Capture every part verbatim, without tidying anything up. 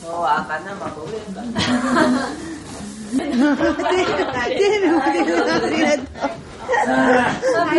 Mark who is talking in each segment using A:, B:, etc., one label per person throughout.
A: もう赤生ごめんか。
B: 全部ありがとう。はい、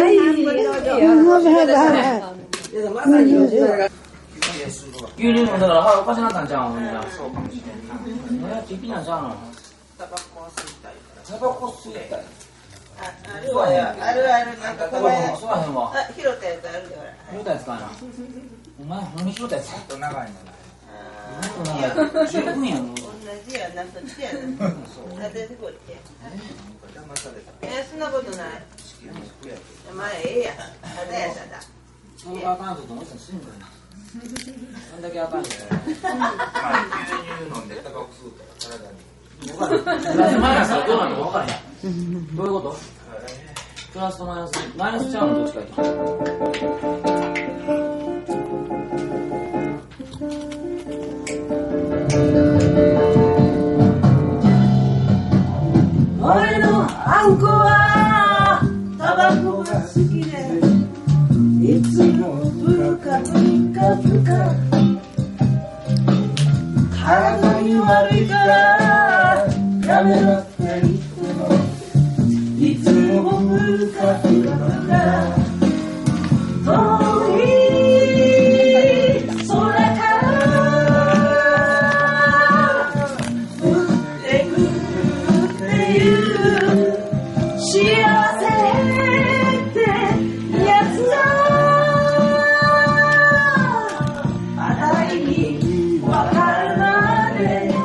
C: 牛乳もだから腹おかしなったんちゃうん。そうかもしれんな。ちびなんちゃうの。
A: タバコ吸いたいから。
C: タバコ吸いたい。
A: あるわや、あるあるなんかこれ。
C: 吸わへんわ。
A: あ、拾ったやつあるでほら。
C: 拾ったやつかいな。お前ほんまに拾ったやつ。ちょっと長いのな。十分やん。同
A: じやなこっちやな。そう。出てこいって。え、そんなことない。まあええや。ただやただ。
C: そのあかんと思ってたすんかいな。そんだけあかんね。
D: まあ牛乳飲んでタバコ吸うから体に。
C: マイナスはどうなのか分からへん。どういうこと？プラスとマイナス、マイナスちゃうのどっちか言って。
A: 俺のあんこはタバコが好きでいつもブカブカブカ体に悪いからやめろって言ってもいつもブカブカブカ遠い空から降ってくるっていう幸せってやつだあたりにわかるまで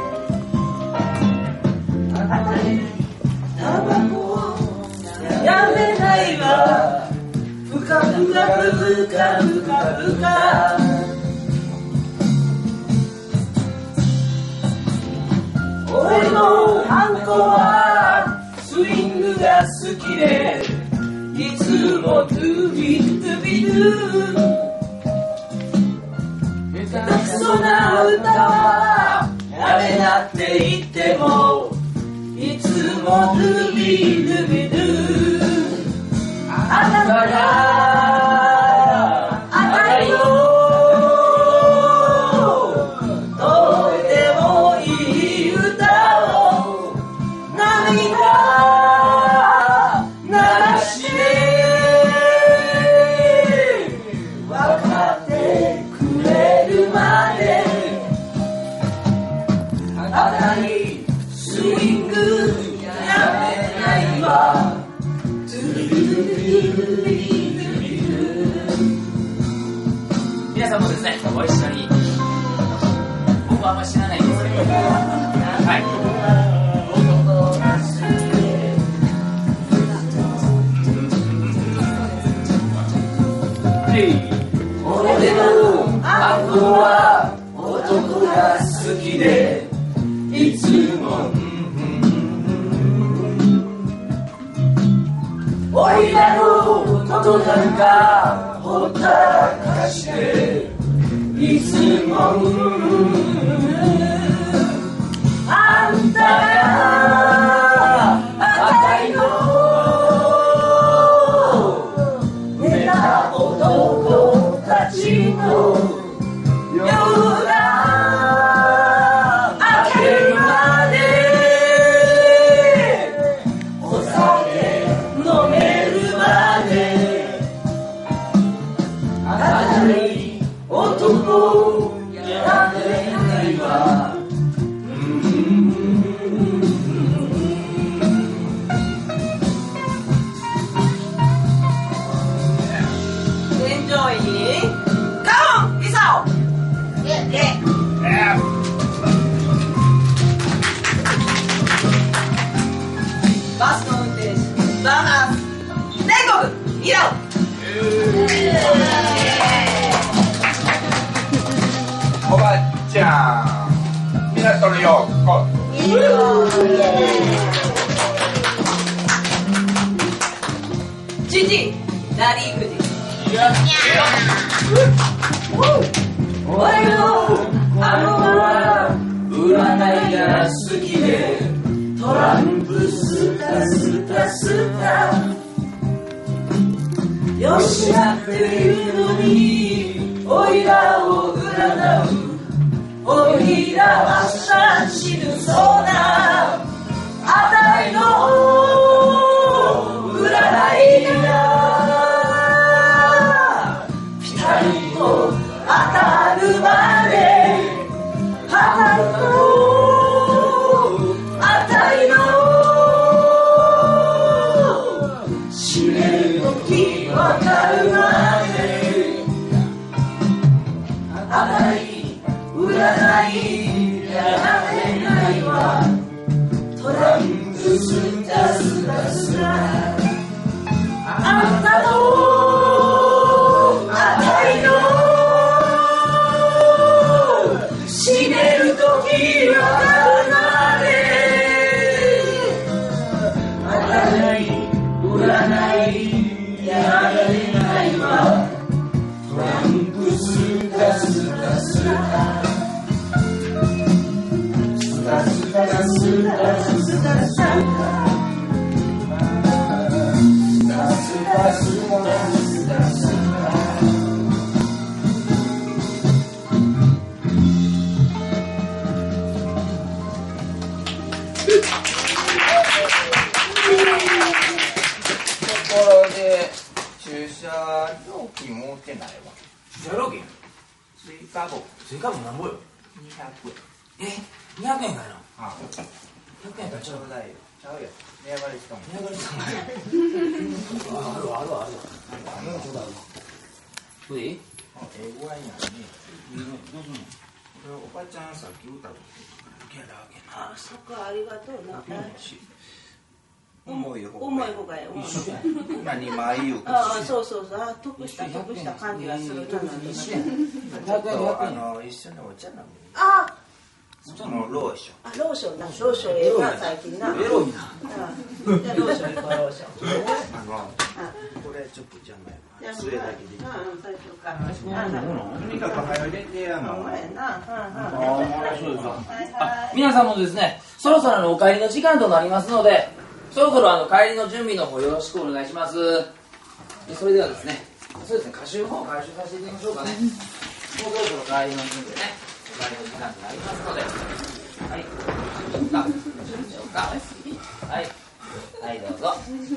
A: あたりタバコをやめないわふかふかふかふかふか俺のハンコはスイングが好きでいつもドゥビドゥビドゥ下手くそな歌はやめなって言ってもいつもドゥビドゥビドゥあなたがあたりをどうでもいい歌を涙鳴らして分かってくれるまであたりスイングやめないわトゥルルルルルル
C: 皆さんもですね、ご一緒に。僕はあんまり知らないんですけど。はい。
A: 俺のあんこは男が好きでいつもおいらのことなんかほったらかしていつもあんたが赤いの寝た男たちの夜が明けるまでお酒飲めるまであたり男やめないわバスの運転手バーナー全国見ろ
D: おばちゃん港のようこ
A: 父ラリーフジ俺のあのは占いが好きでトランプスタスタスタよしなっていうのにおいらを占うおいらはさ死ぬそうなあたいの占いがピタリと当たるまであたいのあたいの死ねる時わかるまであたい占いやられないわトランプスタスタスタあんたのあたいの死ねる時わかるまで占い占いやられないわトランプスタスタスタスタスタスタスタスタ
D: ところで駐車料金持ってないわ。
C: 駐車料金
D: 追加分
C: 追加分なんぼよ
D: にひゃくえん。
C: えにひゃくえんかいな
D: あ
C: ひゃくえんかちゃう
D: ちょうだいよ。ちゃうよ。値上がりしたもん。
C: 値上がりしたんかいあるわあるわあるわ
D: あの
C: ちょうだいこれでいい
D: 英語はいいやね。
C: どうすんの
D: これおばちゃんさっき歌う
B: あ、そっか、ありがとうな。
D: 重い方
B: 重い方がいい。重い方がいい。
D: 今にまいよく
B: ああ、そうそうそう。あ、得した得した感じがするな。
C: 一緒やんひゃくえんひゃく
D: あ
C: えん
D: の一緒にお茶飲む
B: あ、
D: そのローション
B: あ、ローションな。ローションええな最近な。
C: エロいな
B: うんじゃあローション行こうローション。
D: あのこれちょっと邪魔やなそれだけで
B: うん、最初から。
D: とにかく早入れてやな
B: お前な。
C: ああそうですかあ皆さんもですねそろそろあのお帰りの時間となりますのでそろそろあの帰りの準備の方よろしくお願いしますでそれではですねそうですね歌集の方を回収させていただきましょうかねもうそろそろ帰りの準備でねお帰りの時間となりますのではいどうでしょうかどうでしょうかはいはいどうぞ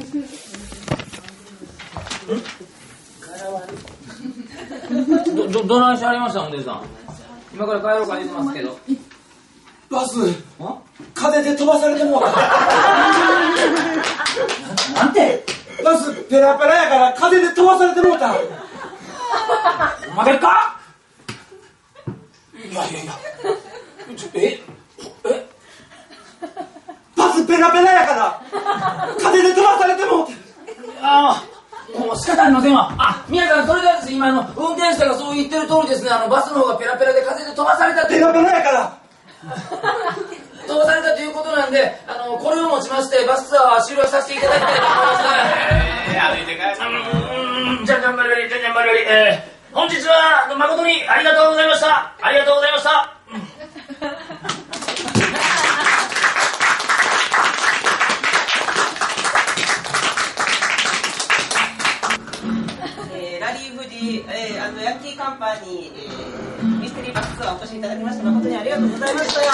C: ど、ど、どないしてありましたお姉さん今から帰ろうか言ってますけど
E: バス
C: ん
E: 風で飛ばされてもうた
C: なんて
E: バスペラペラやから風で飛ばされてもうた
C: おまけかいやいやいやちょええ
E: バスペラペラやから風で飛ばされてもうた
C: ああもう仕方ありませんわあ皆さんそれではですね今あの運転手さんがそう言ってる通りですねあのバスの方がペラペラで風で飛ばされたという
E: ペラペラやから
C: 飛ばされたということなんであのこれをもちましてバスツアーは終了させていただきたいと思いますえー、歩いて帰るじゃんじゃん丸よりじゃんじゃん丸よりえー、本日は誠にありがとうございましたありがとうございました
B: ラリー富士、えー、あのヤンキーカンパニー、えー、ミステリーバスツアーお越しいただきまして誠にありがとうございました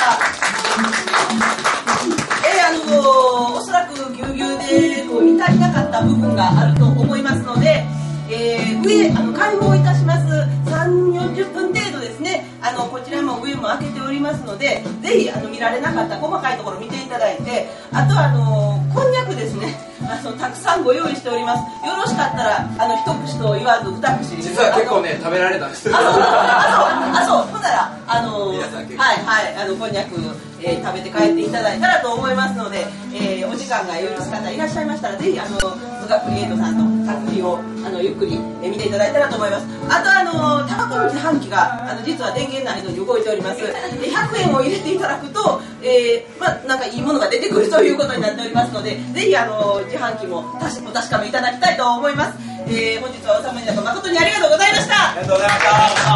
B: えー、あのー、おそらくぎゅうぎゅうでこう見足りなかった部分があると思いますので、えー、上あの開放いたしますさんじゅう、よんじゅっぷん程度ですねあのこちらも上も開けておりますのでぜひあの見られなかった細かいところ見ていただいてあとはあのー、こんにゃくですねあのたくさんご用意しておりますよろしかったらあの一口と言わず二口
E: 実は結構ね食べられたんです
B: あそうあそうあそうほんならあの
E: 皆さん結構
B: はいはいあのこんにゃく、えー、食べて帰っていただいたらと思いますので、えー、お時間が許す方いらっしゃいましたらぜひあのスガクリエイトさんの作品をあのゆっくり、えー、見ていただいたらと思いますあとあのタバコの自販機があの実は電源ないのに動いておりますでひゃくえんを入れていただくと、えー、まあなんかいいものが出てくるということになっておりますのでぜひあの自販機もたしお確かめいただきたいと思います、えー、本日はおさめになと誠にありがとうございました
E: ありがとうございました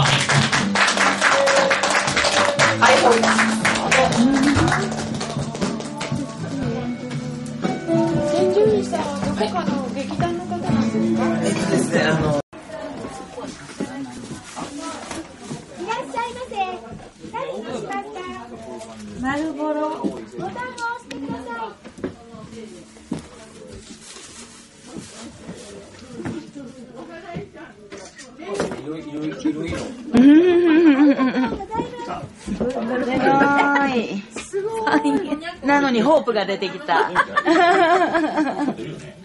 B: 開放いたします
F: 千住美さんはどこかの劇団の方なんですか？
E: えっとですねあの
F: いらっしゃいませ。
A: 丸ボロボタンを押してください。
C: いろいろいろいろいろ。
A: すごい。なのにホープが出てきた。